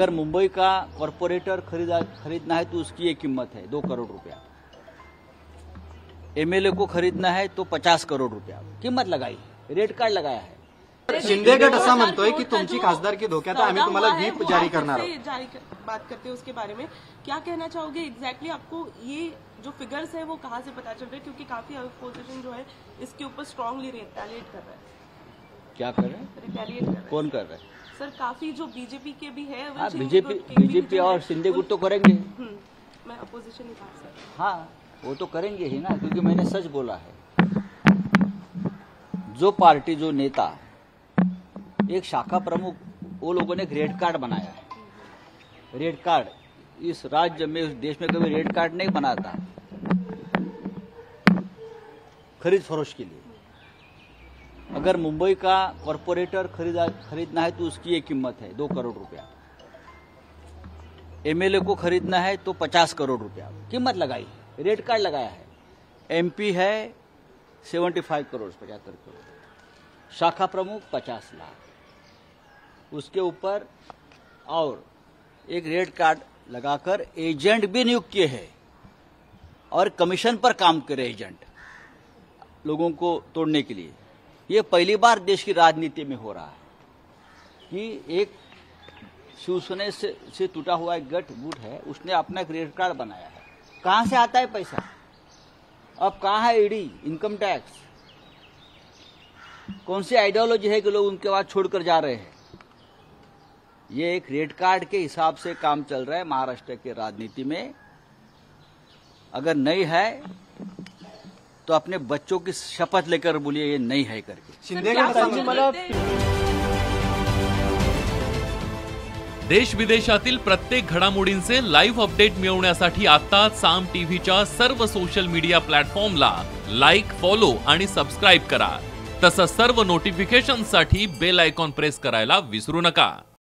अगर मुंबई का कॉरपोरेटर खरीदना है तो उसकी ये कीमत है 2 करोड़ रुपया। एमएलए को खरीदना है तो 50 करोड़ रुपया कीमत लगाई, रेट कार्ड लगाया है। शिंदे गट असा म्हणतोय की तुमची खासदारकी धोक्यात आहे, आम्ही तुम्हाला व्हीप जारी करणार आहोत। बात करते हैं उसके बारे में, क्या कहना चाहोगे एग्जैक्टली आपको ये जो फिगर्स है वो कहाँ से पता चल रहे हैं, क्योंकि काफी अपोजिशन जो है इसके ऊपर स्ट्रांगली रिटेलिएट कर रहा है। क्या कर रहे हैं? रिटेलिएट कर रहा है। कौन कर रहा है? सर काफी जो बीजेपी के भी है, बीजेपी और शिंदे गुट तो करेंगे। मैं अपोजिशन ही बात सर। हाँ वो तो करेंगे ही ना, क्योंकि मैंने सच बोला है। जो पार्टी जो नेता एक शाखा प्रमुख, वो लोगों ने एक रेड कार्ड बनाया है। रेड कार्ड इस राज्य में, इस देश में कभी रेड कार्ड नहीं बनाता खरीद फरोश के लिए। अगर मुंबई का कॉरपोरेटर खरीदना है तो उसकी ये कीमत है 2 करोड़ रुपया। एमएलए को खरीदना है तो 50 करोड़ रुपया कीमत लगाई, रेट कार्ड लगाया है। एमपी है 75 करोड़ 75 करोड़, शाखा प्रमुख 50 लाख, उसके ऊपर और एक रेड कार्ड लगाकर एजेंट भी नियुक्त किए हैं और कमीशन पर काम करे एजेंट लोगों को तोड़ने के लिए। ये पहली बार देश की राजनीति में हो रहा है कि एक शिवसेना से टूटा हुआ एक गुट है, उसने अपना एक रेड कार्ड बनाया है। कहां से आता है पैसा? अब कहां है ईडी, इनकम टैक्स? कौन सी आइडियोलॉजी है कि लोग उनके बाद छोड़कर जा रहे हैं? ये एक रेड कार्ड के हिसाब से काम चल रहा है महाराष्ट्र के राजनीति में। अगर नहीं है तो अपने बच्चों की शपथ लेकर बोलिए ये नहीं है करके। शिंदे गट देश विदेशातील प्रत्येक घडामोडींचे लाईव्ह अपडेट मिळवण्यासाठी आता साम टीव्हीच्या सर्व सोशल मीडिया प्लॅटफॉर्मला लाईक, फॉलो आणि सबस्क्राईब करा। तसंच सर्व नोटिफिकेशनसाठी बेल आयकॉन प्रेस करायला विसरू नका।